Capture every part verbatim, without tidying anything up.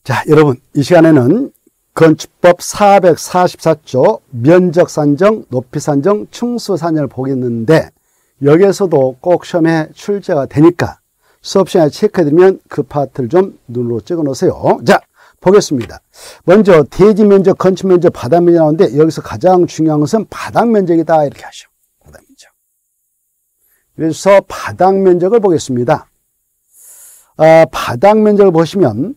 자, 여러분, 이 시간에는 건축법 사백사십사 조 면적 산정, 높이 산정, 충수 산정을 보겠는데 여기에서도 꼭 시험에 출제가 되니까 수업 시간에 체크해드리면 그 파트를 좀 눈으로 찍어 놓으세요. 자, 보겠습니다. 먼저 대지 면적, 건축 면적, 바닥 면적 나오는데 여기서 가장 중요한 것은 바닥 면적이다 이렇게 하시오. 바닥 면적. 그래서 바닥 면적을 보겠습니다. 아, 바닥 면적을 보시면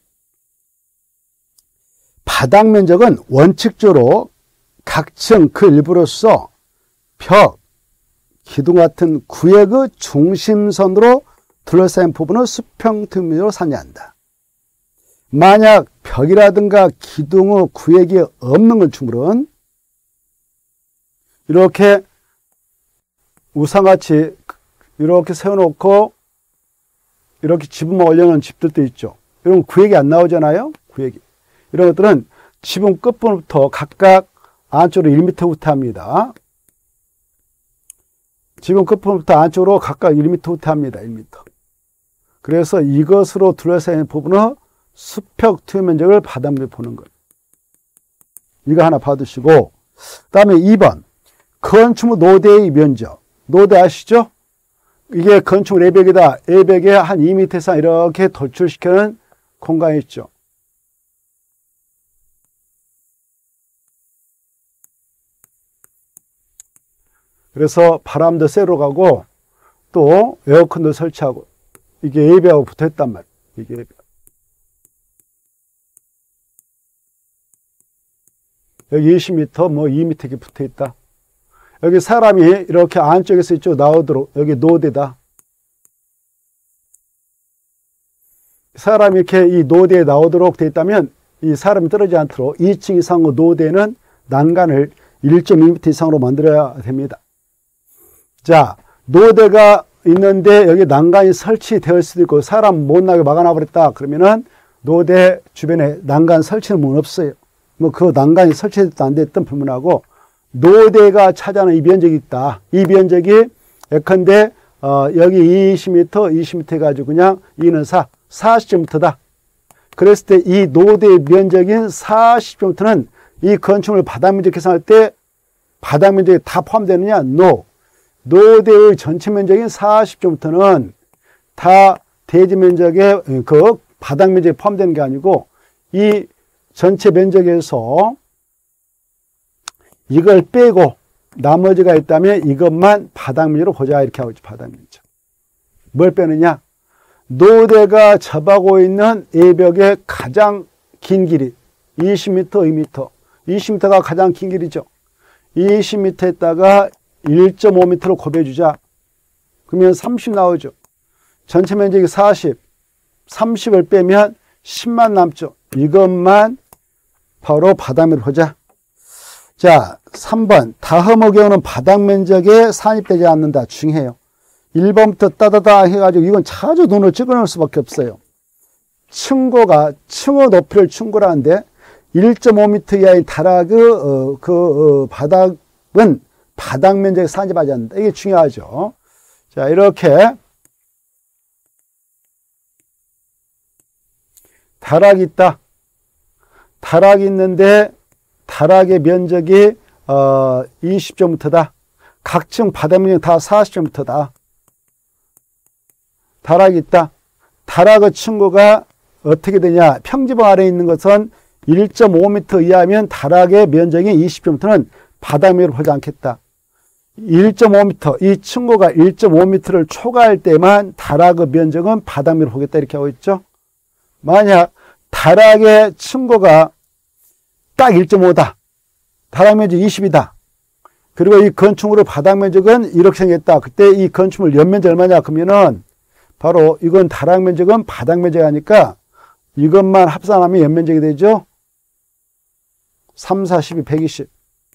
바닥 면적은 원칙적으로 각 층 그 일부로서 벽, 기둥 같은 구역의 중심선으로 둘러싸인 부분을 수평투명으로 산정한다. 만약 벽이라든가 기둥의 구역이 없는 건축물은 이렇게 우상같이 이렇게 세워놓고 이렇게 지붕만 올려놓은 집들도 있죠. 이런 구역이 안 나오잖아요. 구역이. 이런 것들은 지붕 끝부분부터 각각 안쪽으로 일 미터부터 합니다. 지붕 끝부분부터 안쪽으로 각각 일 미터부터 합니다. 일 미터. 그래서 이것으로 둘러싸인 부분의 수평 투여 면적을 바닥면적 보는 거예요. 이거 하나 받으시고, 그 다음에 이 번 건축물 노대의 면적. 노대 아시죠? 이게 건축물 외벽이다. 외벽에 한 이 미터 이상 이렇게 돌출시키는 공간이 있죠. 그래서 바람도 쐬러 가고 또 에어컨도 설치하고 이게 외벽하고 붙어 있단 말이에요. 이게 외벽. 여기 이십 미터, 뭐 이 미터 이렇게 붙어 있다. 여기 사람이 이렇게 안쪽에서 이쪽 나오도록 여기 노대다. 사람이 이렇게 이 노대에 나오도록 되어 있다면 이 사람이 떨어지지 않도록 이 층 이상의 노대는 난간을 일 점 이 미터 이상으로 만들어야 됩니다. 자, 노대가 있는데 여기 난간이 설치되어 있을 수도 있고 사람 못 나게 막아놔 버렸다. 그러면은 노대 주변에 난간 설치는 문 없어요. 뭐 그 난간이 설치됐든 안 됐든 불문하고 노대가 차지하는 이 면적이 있다. 이 면적이 예컨대 어, 여기 이십 미터, 이십 미터 해가지고 그냥 이는 사, 사십 제곱미터다. 그랬을 때 이 노대의 면적인 사십 제곱미터는 이 건축물 바닥 면적 계산할 때 바닥 면적이 다 포함되느냐? No. 노대의 전체 면적인 사십 제곱미터는 다 대지 면적의 그 바닥 면적에 포함되는 게 아니고 이 전체 면적에서 이걸 빼고 나머지가 있다면 이것만 바닥 면적으로 보자 이렇게 하고 있죠. 바닥 면적. 뭘 빼느냐? 노대가 접하고 있는 외벽의 가장 긴 길이 이십 미터, 이 미터. 이십 미터가 가장 긴 길이죠. 이십 미터에다가 일 점 오 미터로 곱해주자. 그러면 삼십 나오죠. 전체 면적이 사십. 삼십을 빼면 십만 남죠. 이것만 바로 바닥면을 보자. 자, 삼 번. 다음의 경우는 바닥 면적에 산입되지 않는다. 중요해요. 일 번부터 따다다 해가지고 이건 자주 눈을 찍어 놓을 수밖에 없어요. 층고가, 층의 높이를 충고라는데 일 점 오 미터 이하의 다락의 어, 그 어, 바닥은 바닥 면적에 산입하지 않는다. 이게 중요하죠. 자, 이렇게 다락이 있다. 다락이 있는데 다락의 면적이 어, 이십 제곱미터다. 각층 바닥 면적 다 사십 제곱미터다. 다락이 있다. 다락의 층고가 어떻게 되냐? 평지방 아래에 있는 것은 일 점 오 미터 이하면 다락의 면적이 이십 제곱미터는 바닥 면적을 보지 않겠다. 일 점 오 미터, 이 층고가 일 점 오 미터를 초과할 때만 다락의 면적은 바닥 면적을 보겠다 이렇게 하고 있죠. 만약 다락의 층고가 딱 일 점 오다. 다락 면적 이십이다. 그리고 이 건축물의 바닥 면적은 이렇게 생겼다. 그때 이 건축물 연면적 얼마냐? 그러면은 바로 이건 다락 면적은 바닥 면적이 아니까 이것만 합산하면 연면적이 되죠. 삼, 사, 십이, 백이십.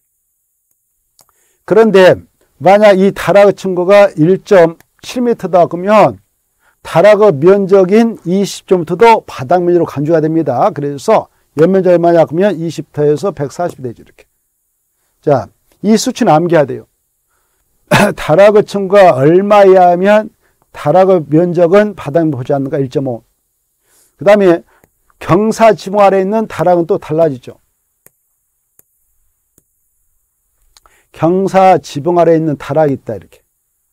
그런데 만약 이 다락의 층고가 일 점 칠 미터다. 그러면 다락의 면적인 이십 제곱미터도 바닥 면적으로 간주가 됩니다. 그래서 연면적 얼마냐? 그러면 이십 터에서 백사십이 되죠. 이렇게. 자, 이 수치는 암기해야 돼요. 다락의 층고가 얼마에 하면 다락의 면적은 바닥 보지 않는가? 일 점 오. 그 다음에 경사 지붕 아래에 있는 다락은 또 달라지죠. 경사 지붕 아래에 있는 다락이 있다 이렇게.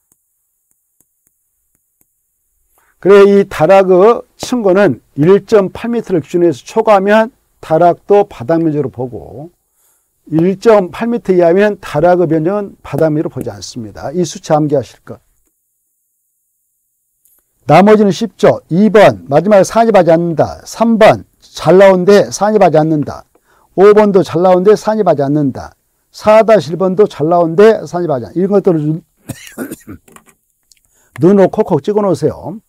그래 이 다락의 층고는 일 점 팔 미터를 기준으로 해서 초과하면 다락도 바닥 면적으로 보고 일 점 팔 미터 이하면 다락의 면적은 바닥 면적으로 보지 않습니다. 이 수치 암기하실 것. 나머지는 쉽죠. 이 번 마지막에 산입하지 않는다. 삼 번 잘 나오는데 산입하지 않는다. 오 번도 잘 나오는데 산입하지 않는다. 사 일 번도 잘 나오는데 산입하지 않는다. 이런 것들을 눈으로 콕콕 찍어 놓으세요.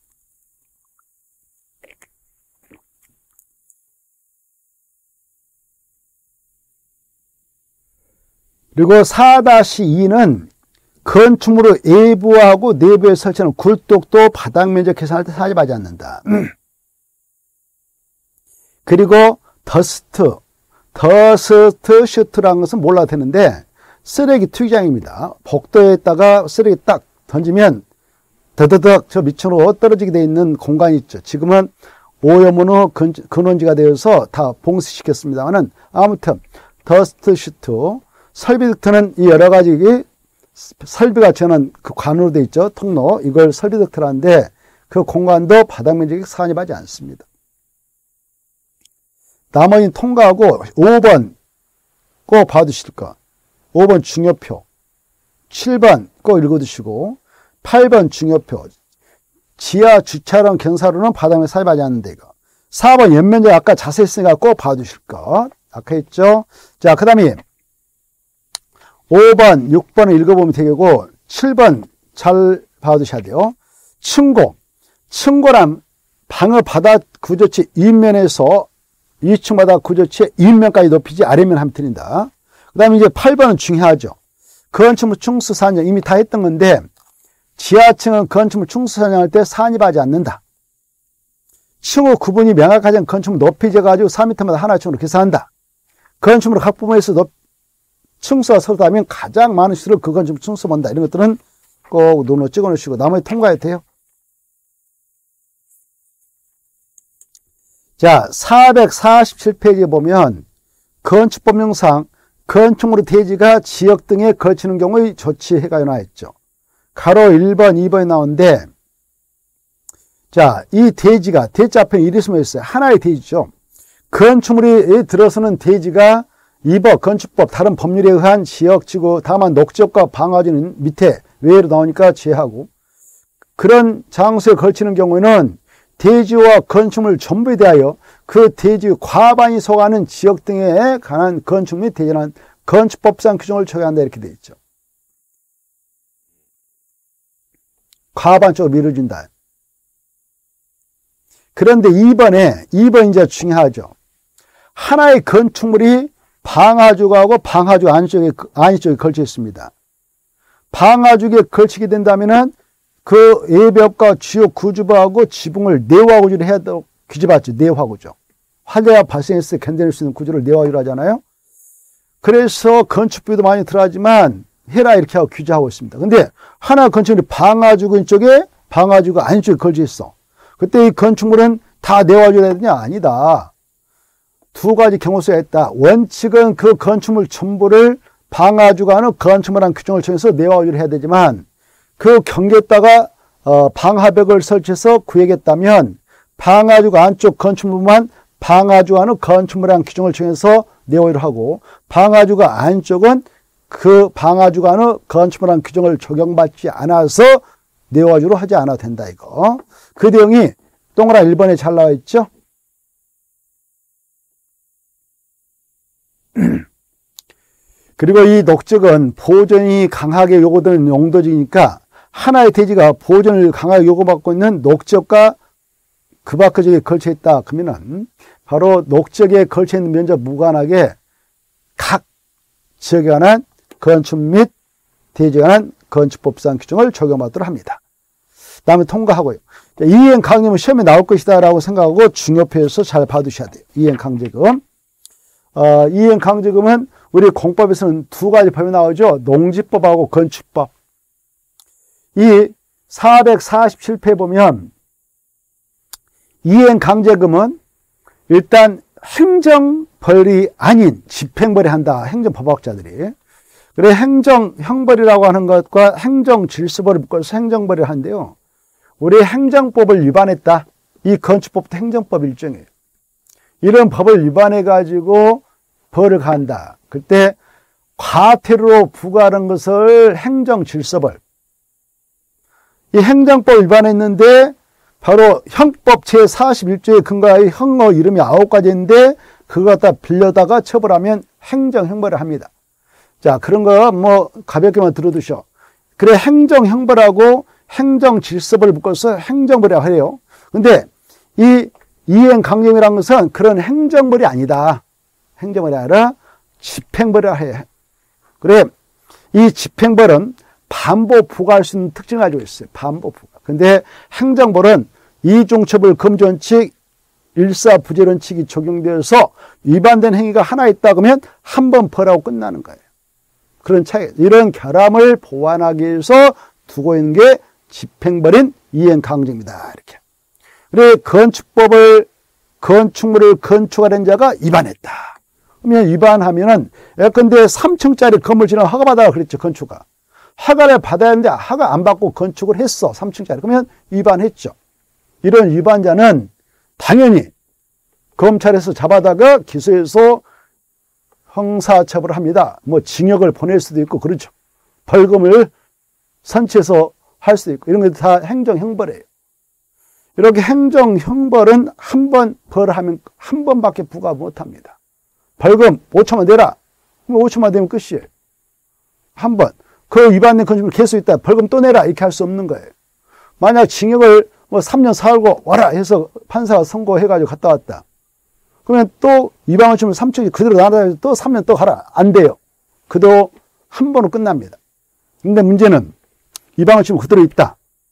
그리고 사 이는 건축물의 외부하고 내부에 설치하는 굴뚝도 바닥 면적 계산할 때 산입하지 않는다. 그리고 더스트, 더스트 슈트라는 것은 몰라도 되는데 쓰레기 투기장입니다. 복도에다가 쓰레기 딱 던지면 더더덕 저 밑으로 떨어지게 되어 있는 공간이 있죠. 지금은 오염원의 근원지가 되어서 다 봉쇄시켰습니다만은 아무튼 더스트 슈트, 설비 덕트는 이 여러 가지 설비가 저는 그 관으로 되어 있죠. 통로. 이걸 설비 덕트라는데 그 공간도 바닥 면적이 산입하지 않습니다. 나머지는 통과하고 오 번 꼭 봐두실 거. 오 번 중요표. 칠 번 꼭 읽어두시고 팔 번 중요표. 지하 주차장 경사로는 바닥 면적 산입하지 않는데 이거. 사 번 연면적 아까 자세히 했으니까 꼭 봐두실 거. 아까 했죠. 자, 그 다음에 오 번, 육 번을 읽어보면 되겠고 칠 번 잘 봐두셔야 돼요. 층고. 층고란 방의 바닥 구조체 윗면에서 이 층 바닥 구조체 윗면까지 높이지 아래면 하면 틀린다. 그 다음에 이제 팔 번은 중요하죠. 건축물 충수 산정 이미 다 했던 건데 지하층은 건축물 충수 산정할 때 산입하지 않는다. 층의 구분이 명확하지 않은 건축물 높이 재가지고 사 미터마다 하나층으로 계산한다. 건축물 각 부분에서 높 층수가 서로 다르면 가장 많은 수를 그 건축물 층수 본다. 이런 것들은 꼭 눈으로 찍어 놓으시고 나머지 통과해야 돼요. 자, 사백사십칠 페이지에 보면 건축법령상 건축물의 대지가 지역 등에 걸치는 경우의 조치해가 나와 있죠. 가로 일 번, 이 번이 나오는데 자, 이 대지가 대지 앞에 일이 숨어 있어요. 하나의 대지죠. 건축물이 들어서는 대지가 이 번 건축법 다른 법률에 의한 지역지구 다만 녹지역과 방화지는 밑에 외로 나오니까 제하고 그런 장소에 걸치는 경우에는 대지와 건축물 전부에 대하여 그 대지 과반이 속하는 지역 등에 관한 건축 및 대지는 건축법상 규정을 적용한다 이렇게 되어 있죠. 과반 쪽으로 밀어준다. 그런데 이 번에 이 번 이제 중요하죠. 하나의 건축물이 방화죽하고 방화죽 안쪽에, 안쪽에 걸쳐 있습니다. 방화죽에 걸치게 된다면은 그 외벽과 주요 구조부하고 지붕을 내화 구조를 해야 되고 규제받죠. 내화 구조. 화재가 발생했을 때 견뎌낼 수 있는 구조를 내화 구조를 하잖아요. 그래서 건축비도 많이 들어가지만 해라 이렇게 하고 규제하고 있습니다. 근데 하나 건축물이 방화죽 쪽에 방화죽 안쪽에 걸쳐 있어. 그때 이 건축물은 다 내화 구조를 해야 되냐? 아니다. 두 가지 경우수가 있다. 원칙은 그 건축물 전부를 방화주간의 건축물한 규정을 정해서 내화유를 해야 되지만 그 경계에다가 어, 방화벽을 설치해서 구획했다면 방화주가 안쪽 건축물만 방화주간의 건축물한 규정을 정해서 내화유를 하고 방화주가 안쪽은 그 방화주간의 건축물한 규정을 적용받지 않아서 내화유로 하지 않아도 된다 이거. 그 내용이 동그라 일 번에 잘 나와 있죠. 그리고 이 녹적은 보존이 강하게 요구되는 용도지니까 하나의 대지가 보존을 강하게 요구받고 있는 녹적과 그 밖의 지역에 걸쳐 있다. 그러면은 바로 녹적에 걸쳐 있는 면적 무관하게 각 지역에 관한 건축 및 대지에 관한 건축법상 규정을 적용받도록 합니다. 다음에 통과하고요. 이행 강제금은 시험에 나올 것이다 라고 생각하고 중요표에서 잘 봐두셔야 돼요. 이행 강제금. 어, 이행 강제금은 우리 공법에서는 두 가지 법이 나오죠. 농지법하고 건축법. 이 사백사십칠 페이지에 보면 이행 강제금은 일단 행정벌이 아닌 집행벌이 한다. 행정법학자들이. 그래 행정형벌이라고 하는 것과 행정질서벌을 묶어서 행정벌을 하는데요. 우리 행정법을 위반했다. 이 건축법도 행정법 일종이에요. 이런 법을 위반해 가지고 벌을 가한다. 그때 과태료로 부과하는 것을 행정질서벌. 이 행정법 위반했는데 바로 형법 제사십일 조에 근거하여 형어 이름이 아홉 가지인데 그거 갖다 빌려다가 처벌하면 행정형벌을 합니다. 자, 그런 거 뭐 가볍게만 들어두셔. 그래 행정형벌하고 행정질서벌을 묶어서 행정벌이라고 해요. 근데 이 이행강령이라는 것은 그런 행정벌이 아니다. 행정벌이 아니라 집행벌이라 해. 그래 이 집행벌은 반복 부과할 수 있는 특징을 가지고 있어요. 반복 부과. 근데 행정벌은 이중처벌 금지원칙 일사부재론칙이 적용되어서 위반된 행위가 하나 있다 그러면 한 번 벌하고 끝나는 거예요. 그런 차이, 이런 결함을 보완하기 위해서 두고 있는 게 집행벌인 이행강정입니다. 이렇게. 그래 건축법을 건축물을 건축하는 자가 위반했다. 그러면 위반하면은 예컨대 삼 층짜리 건물 지나 허가받아라 그랬죠. 건축가. 허가를 받아야 하는데 허가 안 받고 건축을 했어. 삼 층짜리. 그러면 위반했죠. 이런 위반자는 당연히 검찰에서 잡아다가 기소해서 형사처벌을 합니다. 뭐 징역을 보낼 수도 있고 그렇죠. 벌금을 선치해서 할 수도 있고 이런 게 다 행정형벌이에요. 이렇게 행정형벌은 한 번 벌하면 한 번밖에 부과 못합니다. 벌금 오천만 내라. 그럼 오천만 되면 끝이에요. 한 번. 그 위반된 건축물 계속 있다. 벌금 또 내라. 이렇게 할 수 없는 거예요. 만약 징역을 뭐 삼 년 살고 와라 해서 판사가 선고해가지고 갔다 왔다. 그러면 또 위반 건축물 삼 층이 그대로 나가서 또 삼 년 또 가라. 안 돼요. 그도 한 번으로 끝납니다. 근데 문제는 위반 건축물 그대로 있다.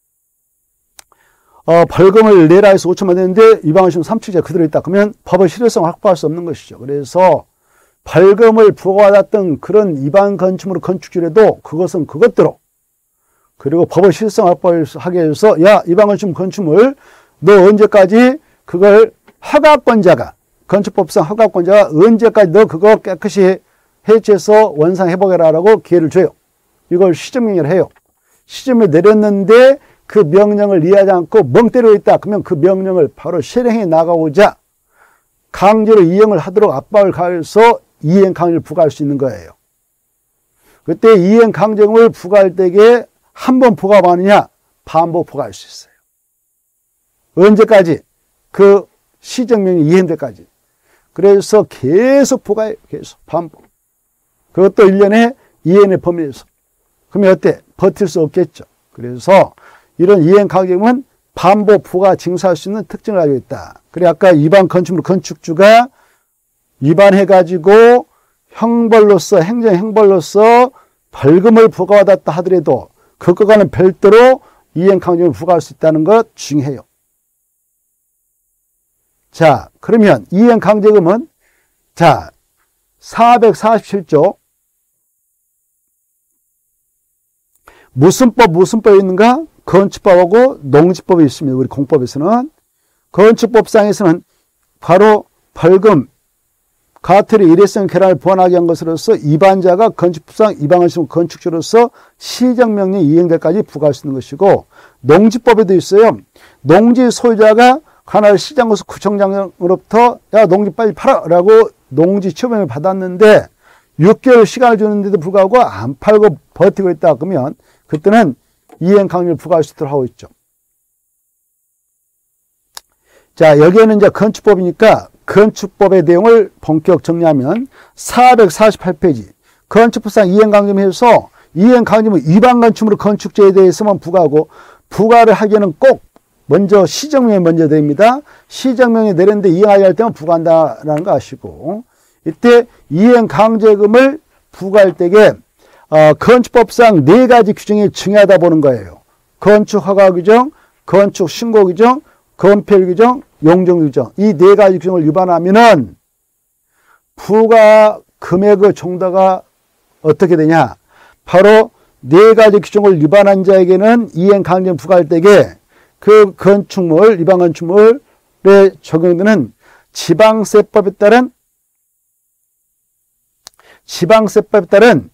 어, 벌금을 내라 해서 오천만 되는데 위반 건축물 삼 층이 그대로 있다. 그러면 법의 실효성을 확보할 수 없는 것이죠. 그래서 벌금을 부과받았던 그런 위반 건축물 건축주라도 그것은 그것대로 그리고 법의 실효성을 확보하기 위해서 야 위반 건축물 건축물 너 언제까지 그걸 허가권자가 건축법상 허가권자가 언제까지 너 그거 깨끗이 해체해서 원상회복해라라고 기회를 줘요. 이걸 시정명령을 해요. 시정을 내렸는데 그 명령을 이해하지 않고 멍 때리고 있다. 그러면 그 명령을 바로 실행해 나가고자 강제로 이행을 하도록 압박을 가해서 이행 강령을 부과할 수 있는 거예요. 그때 이행 강령을 부과할 때에 한 번 부과하느냐 반복 부과할 수 있어요. 언제까지? 그 시정명령이 이행될 때까지. 그래서 계속 부과해요. 계속 반복. 그것도 일 년에 이행의 범위에서. 그러면 어때? 버틸 수 없겠죠. 그래서 이런 이행 강령은 반복 부과 징수할 수 있는 특징을 가지고 있다. 그래 아까 위반 건축물 건축주가 위반해가지고 형벌로서 행정형벌로서 벌금을 부과받았다 하더라도 그것과는 별도로 이행 강령을 부과할 수 있다는 것 중요해요. 자, 그러면 이행 강제금은 자 사백사십칠 조 무슨 법 무슨 법이 있는가? 건축법하고 농지법이 있습니다. 우리 공법에서는 건축법상에서는 바로 벌금 과태료 일회성 결함을 보완하기 위한 것으로서 위반자가 건축법상 위반을 시킨 건축주로서 시정명령 이행될까지 부과할 수 있는 것이고 농지법에도 있어요. 농지 소유자가 관할 시장에서 구청장으로부터 야 농지 빨리 팔아 라고 농지 취업명을 받았는데 육 개월 시간을 주는데도 불구하고 안 팔고 버티고 있다 그러면 그때는 이행 강령을 부과할 수 있도록 하고 있죠. 자, 여기에는 이제 건축법이니까 건축법의 내용을 본격 정리하면 사백사십팔 페이지 건축법상 이행 강령에서 이행 강령은 위반 건축물 건축죄에 대해서만 부과하고 부과를 하기에는 꼭 먼저 시정명이 먼저 됩니다. 시정명이 내렸는데 이행하게 할 때만 부과한다라는 거 아시고 이때 이행 강제금을 부과할 때에 어, 건축법상 네 가지 규정이 중요하다 보는 거예요. 건축허가 규정, 건축신고 규정, 건폐율 규정, 용적 규정. 이 네 가지 규정을 위반하면은 부과 금액의 정도가 어떻게 되냐? 바로 네 가지 규정을 위반한 자에게는 이행 강제금 부과할 때에 그 건축물, 위반 건축물에 적용되는 지방세법에 따른 지방세법에 따른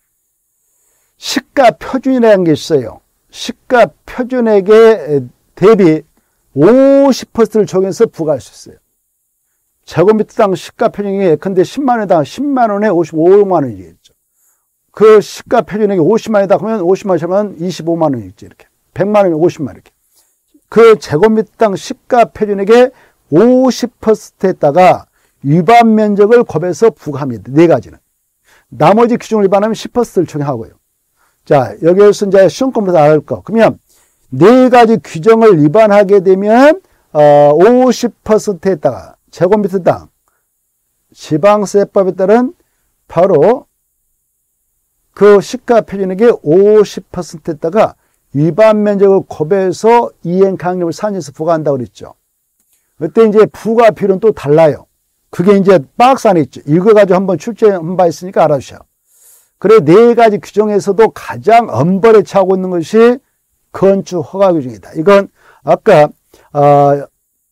시가 표준이라는 게 있어요. 시가 표준액에 대비 오십 퍼센트를 적용해서 부과할 수 있어요. 제곱미터당 시가 표준액이 예컨대 십만 원당 십만 원에 오십오만 원이겠죠. 그 시가 표준액이 오십만 원이다 그러면 오십만 원이면 이십오만 원이겠죠. 이렇게. 백만 원이면 오십만 원 이렇게. 그 제곱미터당 시가 표준액의 오십 퍼센트에다가 위반 면적을 곱해서 부과합니다. 네 가지는. 나머지 규정을 위반하면 십 퍼센트를 적용하고요. 자, 여기에서 이제 시험 공부에서 알을 거. 그러면 네 가지 규정을 위반하게 되면 어, 오십 퍼센트에다가 제곱미터당 지방세법에 따른 바로 그 시가 표준액의 오십 퍼센트에다가 위반 면적을 곱해서 이행 강령을 산정해서 부과한다고 그랬죠. 그때 이제 부과 비율은 또 달라요. 그게 이제 박스 안에 있죠. 이거 가지고 한번 출제한 바 있으니까 알아주셔. 그래, 네 가지 규정에서도 가장 엄벌에 차고 있는 것이 건축 허가 규정이다. 이건 아까 어,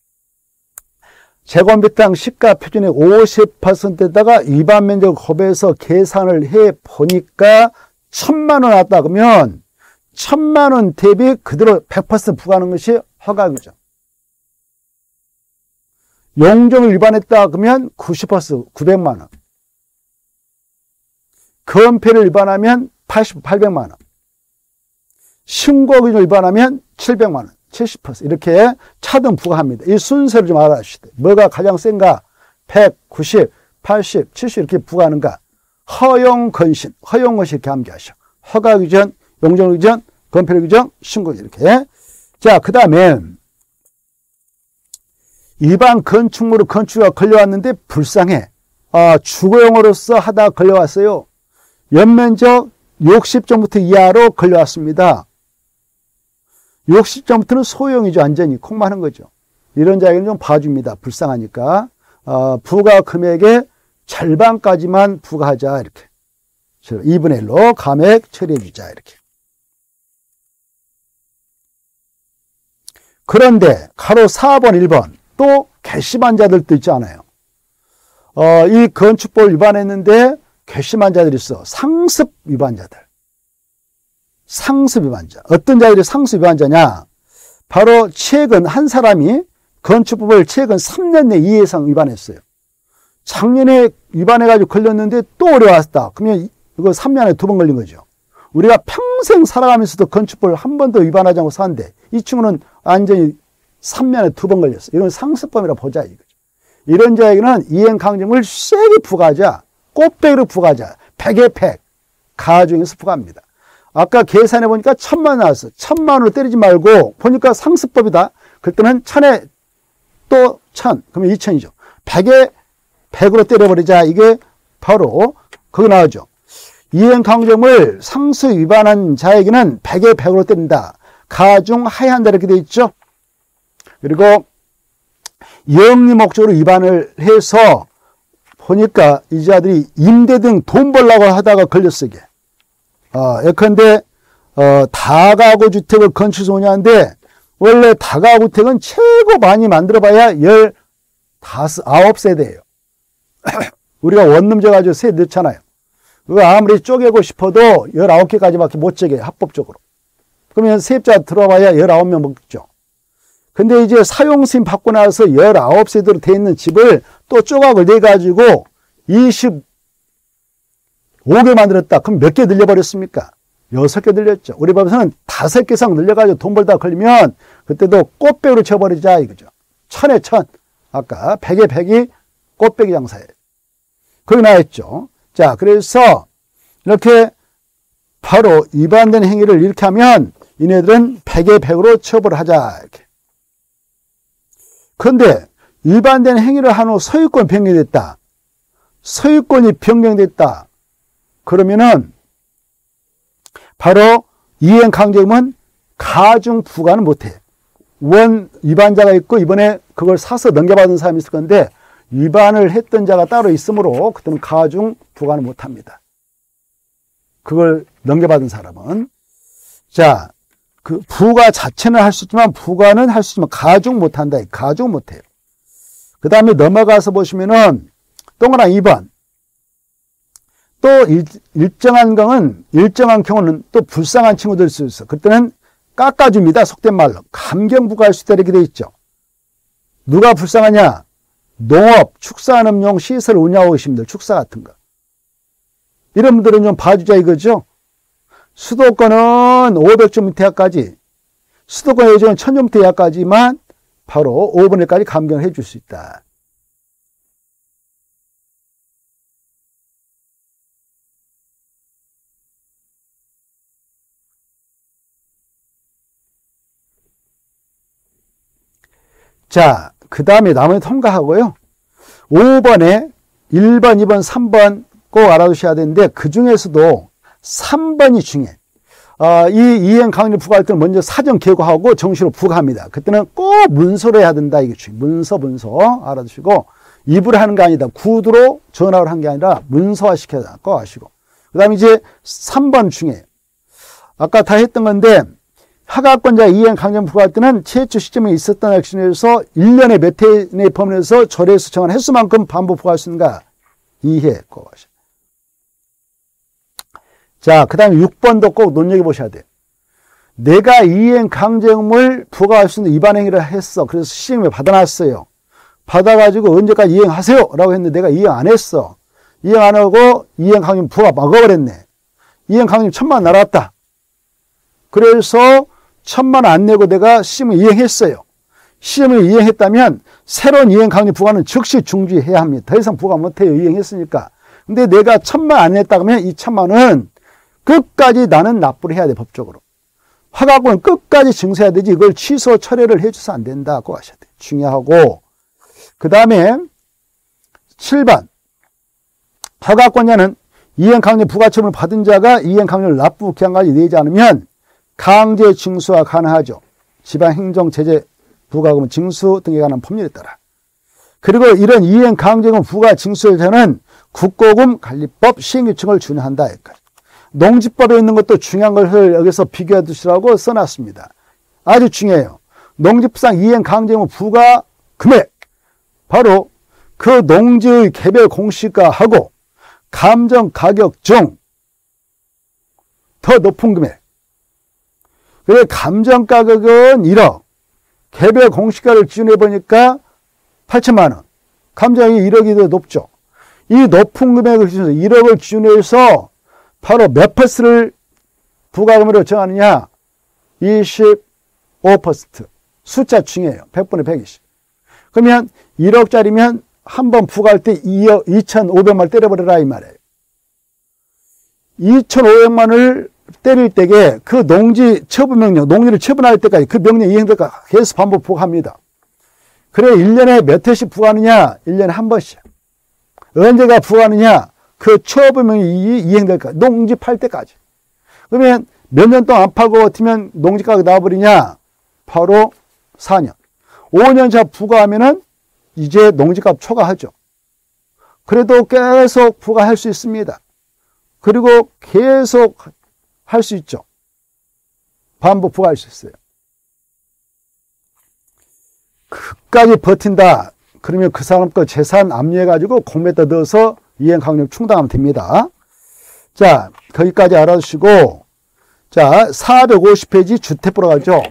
제곱미터당 시가 표준액 오십 퍼센트에다가 위반 면적 곱해서 계산을 해 보니까 천만 원 나왔다 그러면 천만 원 대비 그대로 백 퍼센트 부과하는 것이 허가 규정. 용적을 위반했다 그러면 구십 퍼센트 구백만 원. 건폐를 위반하면 팔십, 팔백만 원. 신고 규정을 위반하면 칠백만 원. 칠십 퍼센트 이렇게 차등 부과합니다. 이 순서를 좀 알아주시다. 뭐가 가장 센가? 백, 구십, 팔십, 칠십 이렇게 부과하는가? 허용 건신, 허용 것이 이렇게 암기하셔. 허가 규정, 용적 규정, 건폐 규정, 신고 이렇게. 자, 그 다음에 일반 건축물을 건축가 걸려왔는데 불쌍해. 아, 주거용으로서 하다 걸려왔어요. 연면적 육십 제곱미터 이하로 걸려왔습니다. 육십 제곱미터는 소형이죠. 완전히 콩만 한 거죠. 이런 자에게는 좀 봐줍니다. 불쌍하니까. 어, 부과 금액의 절반까지만 부과하자. 이렇게. 이분의 일로 감액 처리해주자. 이렇게. 그런데 가로 사 번, 일 번 또 괘씸한 자들도 있지 않아요. 어, 이 건축법을 위반했는데 괘씸한 자들이 있어. 상습 위반자들. 상습 위반자. 어떤 자들이 상습 위반자냐? 바로 최근 한 사람이 건축법을 최근 삼 년 내 이 이상 위반했어요. 작년에 위반해가지고 걸렸는데 또 어려웠다. 그러면 이거 삼 년에 두 번 걸린 거죠. 우리가 평생 살아가면서도 건축법을 한 번도 위반하지 않고 사는데 이 친구는 완전히 삼 년에 두 번 걸렸어. 이건 상습범이라 보자 이거죠. 이런 자에게는 이행 강점을 세게 부과하자. 꽃배기로 부과하자. 백에 백. 가중에서 부과합니다. 아까 계산해 보니까 천만 원 나왔어. 천만 원으로 때리지 말고 보니까 상습법이다. 그때는 천에 또 천. 그러면 이천이죠. 백에 백으로 때려버리자. 이게 바로 그거 나오죠. 이행 강점을 상수 위반한 자에게는 백에 백으로 때린다. 가중 하해한다 이렇게 돼 있죠. 그리고 영리 목적으로 위반을 해서 보니까 이 자들이 임대 등 돈 벌려고 하다가 걸렸어 이게. 어, 예컨대 어, 다가구 주택을 건축해서 오냐는데 원래 다가구 주택은 최고 많이 만들어봐야 열다섯 세대예요. 우리가 원룸 져가지고 세 넣잖아요. 그거 아무리 쪼개고 싶어도 열아홉 개까지밖에 못 쪼개 합법적으로. 그러면 세입자 들어봐야 열아홉 명 먹죠. 근데 이제 사용승인 받고 나서 열아홉 세대로 돼 있는 집을 또 조각을 내가지고 이십오 개 만들었다. 그럼 몇 개 늘려버렸습니까? 여섯 개 늘렸죠. 우리 법에서는 다섯 개 이상 늘려가지고 돈 벌다 걸리면 그때도 꽃배기로 쳐버리자 이거죠. 천에 천. 아까 백에 백이 꽃배기 장사예요. 거기 나왔죠. 자, 그래서 이렇게 바로 위반된 행위를 이렇게 하면 이네들은 백에 백으로 처벌하자. 이렇게. 그런데 위반된 행위를 한 후 소유권 변경됐다. 소유권이 변경됐다. 그러면은 바로 이행 강제금은 가중 부과는 못해. 원 위반자가 있고 이번에 그걸 사서 넘겨받은 사람이 있을 건데 위반을 했던 자가 따로 있으므로 그때는 가중 부과는 못합니다. 그걸 넘겨받은 사람은. 자, 그 부과 자체는 할 수 있지만 부과는 할 수 있지만 가중 못한다. 가중 못해요. 그 다음에 넘어가서 보시면은 동그라미 이 번. 또 일, 일정한 경우는, 일정한 경우는 또 불쌍한 친구들 수 있어. 그때는 깎아줍니다. 속된 말로. 감경 부과할 수 있다 이렇게 돼 있죠. 누가 불쌍하냐? 농업, 축산업용 시설 운영하고 계신 분들, 축사 같은 거. 이런 분들은 좀 봐주자 이거죠. 수도권은 오백 점 이하까지, 수도권 예정은 천 점 이하까지만 바로 오분의 일까지 감경을 해줄 수 있다. 자, 그 다음에 나머지 통과하고요. 오 번에 일 번, 이 번, 삼 번 꼭 알아두셔야 되는데 그 중에서도 삼 번이 중요해. 어, 이 이행 강령 부과할 때는 먼저 사전 계고하고 정시로 부과합니다. 그때는 꼭 문서로 해야 된다. 이게 중요해. 문서, 문서 알아두시고 입으로 하는 게 아니다. 구두로 전화로 한 게 아니라 문서화 시켜야 된다. 꼭 아시고. 그 다음에 이제 삼 번 중요해요. 아까 다 했던 건데 허가권자 이행 강령 부과할 때는 최초 시점에 있었던 액션에서 일 년에 몇 해 내 범위에서 조례에서 정한 횟수만큼 반복 부과할 수 있는가? 이 회 꼭 아시고. 자, 그 다음에 육 번도 꼭 눈여겨보셔야 돼요. 내가 이행 강제금을 부과할 수 있는 위반 행위를 했어. 그래서 시행을 받아놨어요. 받아가지고 언제까지 이행하세요 라고 했는데 내가 이행 안 했어. 이행 안 하고 이행 강제금 부과 막아버렸네. 이행 강제금 천만 원 날았다. 그래서 천만 원 안 내고 내가 시험을 이행했어요. 시험을 이행했다면 새로운 이행 강제 부과는 즉시 중지해야 합니다. 더 이상 부과 못해요. 이행했으니까. 근데 내가 천만 원 안 냈다고 하면 이 천만 원은 끝까지 나는 납부를 해야 돼, 법적으로. 허가권은 끝까지 증서해야 되지 이걸 취소 철회를 해줘서 안 된다고 하셔야 돼. 중요하고. 그 다음에 칠 번. 허가권자는 이행강제 부과처분을 받은 자가 이행강제를 납부 기한까지 내지 않으면 강제 징수가 가능하죠. 지방행정제재 부과금은 징수 등에 관한 법률에 따라. 그리고 이런 이행강제금 부과 징수제는 국고금 관리법 시행규칙을 준용한다. 농지법에 있는 것도 중요한 것을 여기서 비교해 두시라고 써놨습니다. 아주 중요해요. 농지법상 이행강제금 부과 금액. 바로 그 농지의 개별 공시가하고 감정가격 중 더 높은 금액. 그래 감정가격은 일억. 개별 공시가를 기준해 보니까 팔천만 원. 감정이 일억이 더 높죠. 이 높은 금액을 기준해서 일억을 기준해서 바로 몇 퍼센트를 부과금으로 정하느냐? 이십오 퍼센트. 숫자 중요해요. 백 분의 백이십. 그러면 일억짜리면 한 번 부과할 때 이억 이천오백만 원 때려버려라 이 말이에요. 이천오백만 원을 때릴 때에 그 농지 처분 명령, 농지를 처분할 때까지 그 명령 이행될까 계속 반복 부과합니다. 그래 일 년에 몇 회씩 부과하느냐? 일 년에 한 번씩. 언제가 부과하느냐? 그 처분 명령이 이행될까? 농지 팔 때까지. 그러면 몇 년 동안 안 팔고 버티면 농지가가 나와버리냐? 바로 사 년. 오 년 차 부과하면은 이제 농지값 초과하죠. 그래도 계속 부과할 수 있습니다. 그리고 계속 할 수 있죠. 반복 부과할 수 있어요. 끝까지 버틴다. 그러면 그 사람 거 재산 압류해가지고 공매도 넣어서 이행강령 충당하면 됩니다. 자, 거기까지 알아두시고, 자, 사백오십 페이지 주택법으로 가죠.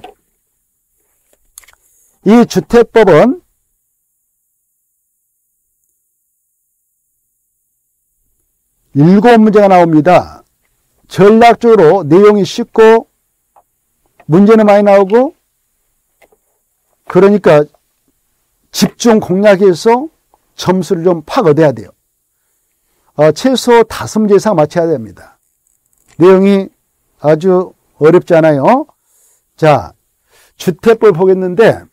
이 주택법은 일곱 문제가 나옵니다. 전략적으로 내용이 쉽고 문제는 많이 나오고 그러니까 집중 공략해서 점수를 좀 팍 얻어야 돼요. 어, 최소 다섯 문제 이상 맞춰야 됩니다. 내용이 아주 어렵지 않아요. 자, 주택법을 보겠는데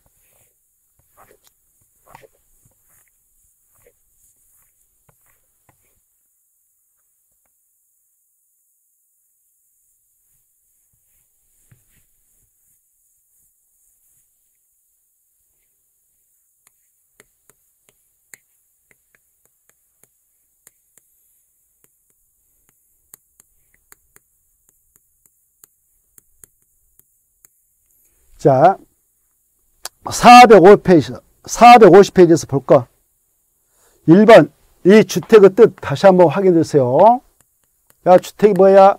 자, 사백오 페이지, 사백오십 페이지에서 볼까? 일 번 이 주택의 뜻 다시 한번 확인해 주세요. 야, 주택이 뭐야?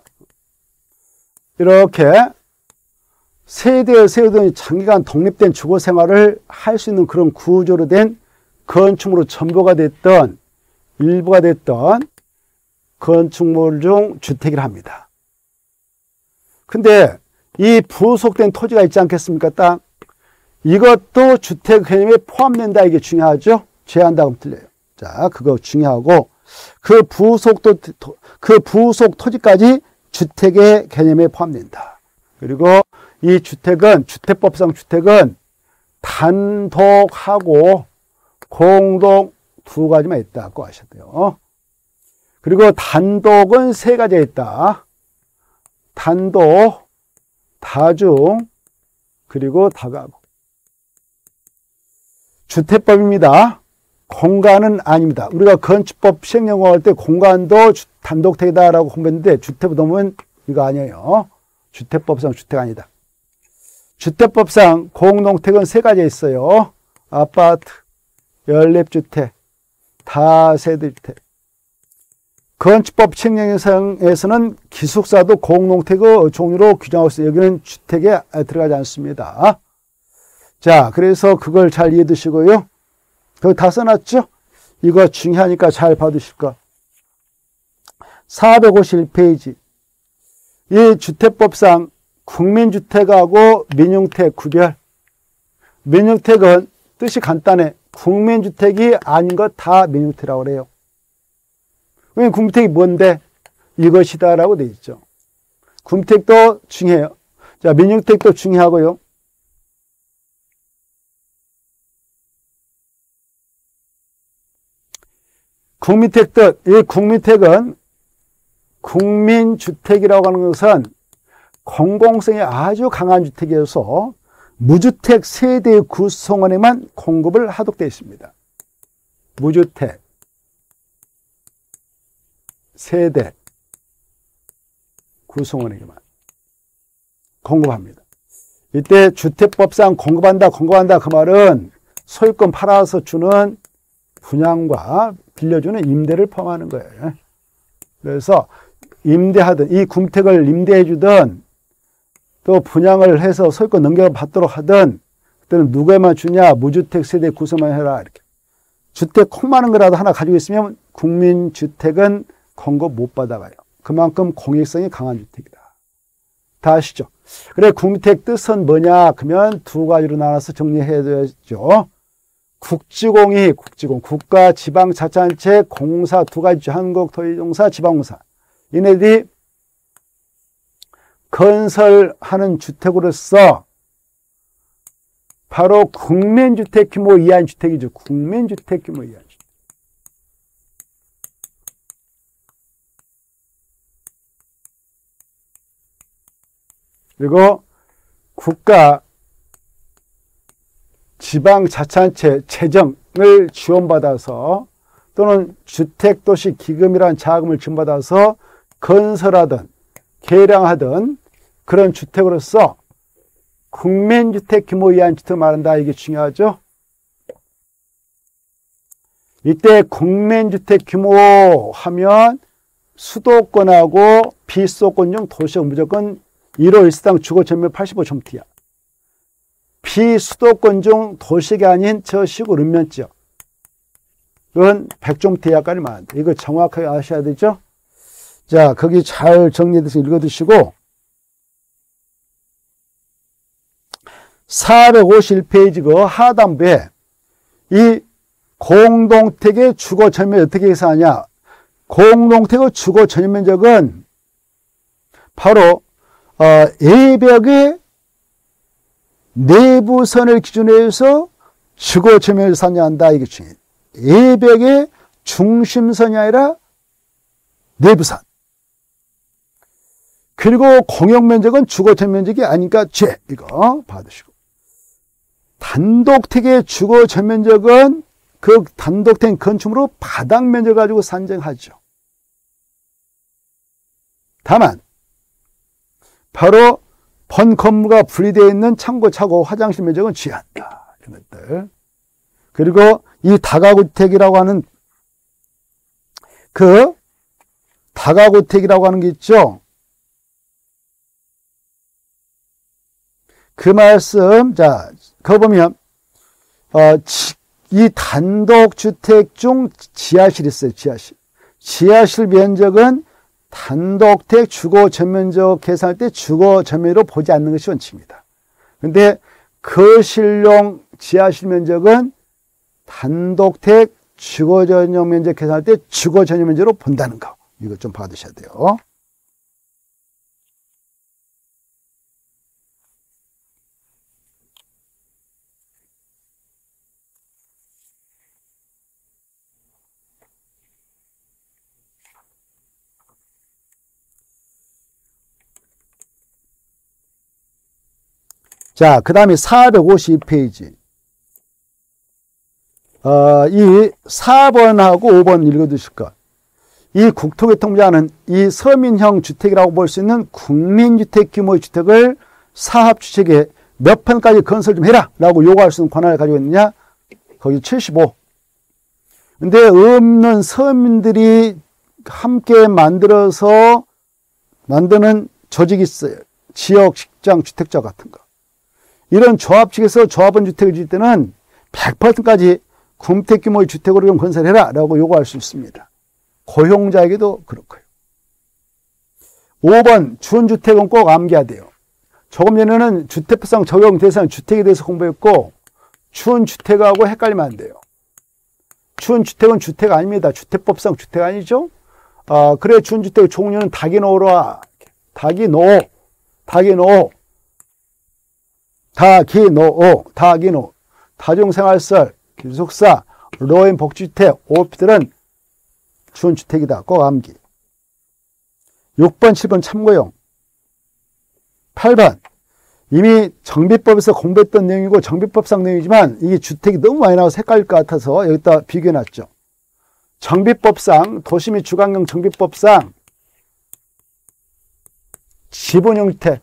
이렇게 세대에 세우던 장기간 독립된 주거 생활을 할 수 있는 그런 구조로 된 건축물로 전부가 됐던 일부가 됐던 건축물 중 주택이라 합니다. 근데 이 부속된 토지가 있지 않겠습니까? 땅. 이것도 주택 개념에 포함된다. 이게 중요하죠? 제한다 하면 틀려요. 자, 그거 중요하고 그 부속도 그 부속 토지까지 주택의 개념에 포함된다. 그리고 이 주택은 주택법상 주택은 단독하고 공동 두 가지만 있다고 하셔야 돼요. 그리고 단독은 세 가지가 있다. 단독, 다중, 그리고 다가구. 주택법입니다. 공간은 아닙니다. 우리가 건축법 시행령을 할 때 공간도 단독택이다라고 공부했는데 주택 보면 이거 아니에요. 주택법상 주택 아니다. 주택법상 공동택은 세 가지 있어요. 아파트, 연립주택, 다세대주택. 건축법 시행령에서는 기숙사도 공동택의 종류로 규정하고 있어요. 여기는 주택에 들어가지 않습니다. 자, 그래서 그걸 잘 이해해 두시고요. 거기 다 써놨죠? 이거 중요하니까 잘 봐두실 거. 사백오십일 페이지. 이 주택법상 국민주택하고 민영택 구별. 민영택은 뜻이 간단해. 국민주택이 아닌 것 다 민영택이라고 그래요. 왜냐면 국민주택이 뭔데? 이것이다라고 되어 있죠. 국민주택도 중요해요. 자, 민영택도 중요하고요. 국민택 뜻, 이 국민택은 국민주택이라고 하는 것은 공공성이 아주 강한 주택이어서 무주택 세대 구성원에만 공급을 하도록 되어 있습니다. 무주택 세대 구성원에게만 공급합니다. 이때 주택법상 공급한다, 공급한다 그 말은 소유권 팔아서 주는 분양과 빌려주는 임대를 포함하는 거예요. 그래서 임대하든 이 국택을 임대해 주든 또 분양을 해서 소유권 넘겨받도록 하든 그때는 누구에만 주냐? 무주택 세대 구성만 해라. 이렇게. 주택 콩 많은 거라도 하나 가지고 있으면 국민주택은 공급 못 받아가요. 그만큼 공익성이 강한 주택이다. 다 아시죠? 그래, 국민주택 뜻은 뭐냐? 그러면 두 가지로 나눠서 정리해야죠. 국지공이, 국지공, 국가, 지방자치단체, 공사 두 가지죠. 한국토지공사, 지방공사. 얘네들이 건설하는 주택으로서 바로 국민주택 규모 이하인 주택이죠. 국민주택 규모 이하인 주택. 그리고 국가, 지방자치단체 재정을 지원받아서 또는 주택도시 기금이라는 자금을 지원받아서 건설하든 개량하든 그런 주택으로서 국민주택 규모 이하인 주택을 말한다. 이게 중요하죠. 이때 국민주택 규모 하면 수도권하고 비수도권 중 도시가 무조건 일 호 일 세당 주거 점유율 팔십오 점티야. 비수도권 중 도시가 아닌 저 시골 읍면 지역. 그건 백 점티 이하까지 말한다. 이거 정확하게 아셔야 되죠. 자, 거기 잘 정리돼서 읽어두시고 사백오십일 페이지 그 하단부에 이 공동택의 주거 전면 어떻게 계산하냐? 공동택의 주거 전면 면적은 바로 어, A벽의 내부선을 기준으로 해서 주거 전면을 산정한다. 이게 중요해요. A벽의 중심선이 아니라 내부선. 그리고 공용면적은 주거 전면적이 아니니까 죄. 이거 받으시고. 단독택의 주거 전면적은 그 단독택 건축물로 바닥 면적 가지고 산정하죠. 다만 바로 본 건물과 분리되어 있는 창고, 차고, 화장실 면적은 취한다. 이런 것들. 그리고 이 다가구주택이라고 하는 그 다가구주택이라고 하는 게 있죠. 그 말씀, 자, 그거 보면, 어, 이 단독주택 중 지하실이 있어요, 지하실. 지하실 면적은 단독택 주거 전면적 계산할 때 주거 전면으로 보지 않는 것이 원칙입니다. 근데 거실용 지하실 면적은 단독택 주거 전용 면적 계산할 때 주거 전용 면적으로 본다는 거. 이거 좀 봐두셔야 돼요. 자, 그 다음에 사백오십이 페이지. 어, 이 사 번하고 오 번 읽어두실 것. 이 국토교통부는 이 서민형 주택이라고 볼 수 있는 국민주택 규모의 주택을 사업주택에 몇 편까지 건설 좀 해라 라고 요구할 수 있는 권한을 가지고 있느냐? 거기 칠십오. 근데 없는 서민들이 함께 만들어서 만드는 조직이 있어요. 지역, 직장, 주택자 같은 거. 이런 조합 측에서 조합원 주택을 지을 때는 백 퍼센트까지 군택 규모의 주택으로 좀 건설해라 라고 요구할 수 있습니다. 고용자에게도 그렇고요. 오 번 준주택은 꼭 암기해야 돼요. 조금 전에는 주택법상 적용 대상 주택에 대해서 공부했고 준주택하고 헷갈리면 안 돼요. 준주택은 주택 아닙니다. 주택법상 주택 아니죠? 아, 그래 준주택의 종류는 다기노라. 다기노, 다기노, 다기노, 다기노, 다중생활설, 기숙사, 로인 복지주택, 오피들은 준주택이다. 꼭 암기. 육 번, 칠 번 참고용. 팔 번. 이미 정비법에서 공부했던 내용이고 정비법상 내용이지만 이게 주택이 너무 많이 나와서 헷갈릴 것 같아서 여기다 비교해놨죠. 정비법상, 도시 및 주관경 정비법상 지분형 주택.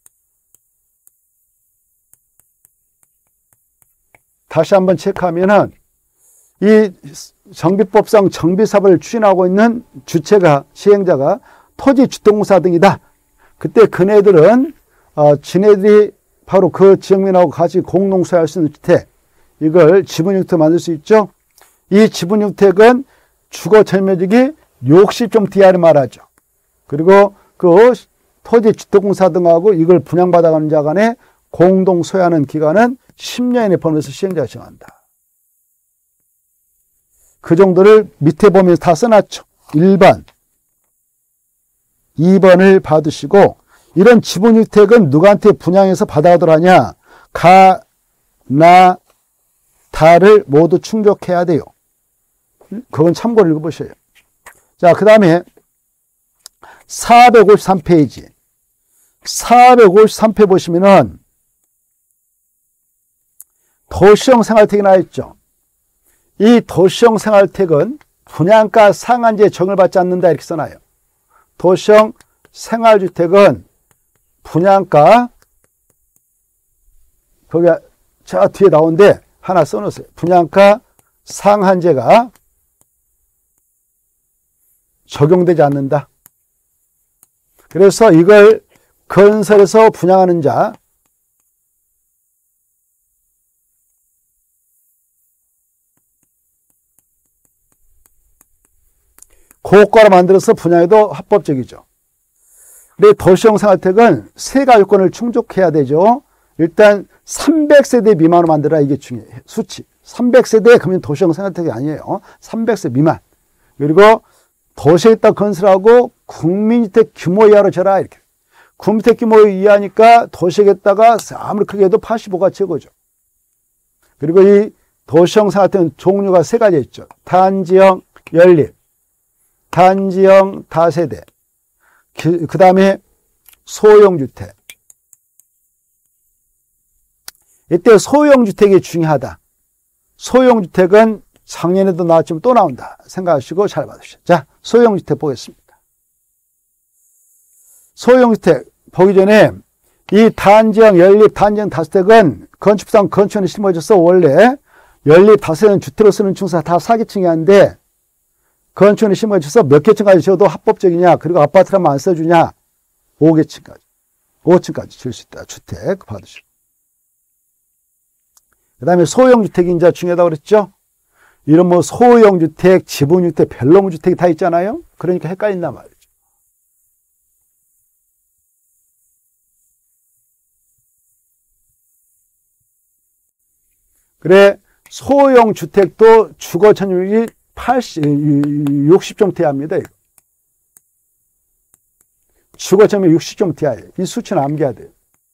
다시 한번 체크하면은 이 정비법상 정비사업을 추진하고 있는 주체가, 시행자가 토지주택공사 등이다. 그때 그네들은 어, 지네들이 바로 그 지역민하고 같이 공동 소유할 수 있는 주택, 이걸 지분주택 만들 수 있죠. 이 지분주택은 주거 전면적이 육십 제곱미터를 말하죠. 그리고 그 토지주택공사 등하고 이걸 분양받아가는 자 간에 공동 소유하는 기간은 십 년의 범위에서 시행자가 정한다. 그 정도를 밑에 보면 다 써놨죠. 일 번, 이 번을 봐두시고 이런 지분주택은 누구한테 분양해서 받아가도록 하냐? 가, 나, 다를 모두 충족해야 돼요. 그건 참고로 읽어보셔요. 자, 그 다음에 사백오십삼 페이지. 사백오십삼 페이지 보시면은 도시형 생활택이 나와있죠. 이 도시형 생활택은 분양가 상한제에 적용을 받지 않는다 이렇게 써놔요. 도시형 생활주택은 분양가, 거기 저 뒤에 나오는데 하나 써놓으세요. 분양가 상한제가 적용되지 않는다. 그래서 이걸 건설해서 분양하는 자, 고가로 만들어서 분양해도 합법적이죠. 근데 도시형 생활택은 세 가지 요건을 충족해야 되죠. 일단 삼백 세대 미만으로 만들어야 이게 중요해요. 수치. 삼백 세대 그러면 도시형 생활택이 아니에요. 삼백 세 미만. 그리고 도시에다 건설하고 국민주택 규모 이하로 져라 이렇게. 국민주택 규모 이하니까 도시에다가 아무리 크게 해도 팔십오가 최고죠. 그리고 이 도시형 생활택은 종류가 세 가지 있죠. 단지형, 연립, 단지형, 다세대. 그 다음에 소형주택. 이때 소형주택이 중요하다. 소형주택은 작년에도 나왔지만 또 나온다 생각하시고 잘 봐주시죠. 자, 소형주택 보겠습니다. 소형주택 보기 전에 이 단지형, 연립, 단지형, 다세대는 건축상 건축원에 심어져서 원래 연립 다세대 주택으로 쓰는 층수가 다 사기층이 한데 건축원이 심어줘서 몇 개층까지 지어도 합법적이냐, 그리고 아파트라면 안 써주냐, 오 개층까지, 오 층까지 지을 수 있다. 주택 받으시고. 그 다음에 소형주택이 이제 중요하다고 그랬죠? 이런 뭐 소형주택, 지분주택, 별로주택이 다 있잖아요? 그러니까 헷갈린단 말이죠. 그래, 소형주택도 주거 점유율이 팔십, 육십 점대야 합니다. 이거. 주거 점유율 육십 점대야예요. 이 수치는 암기해야 돼요.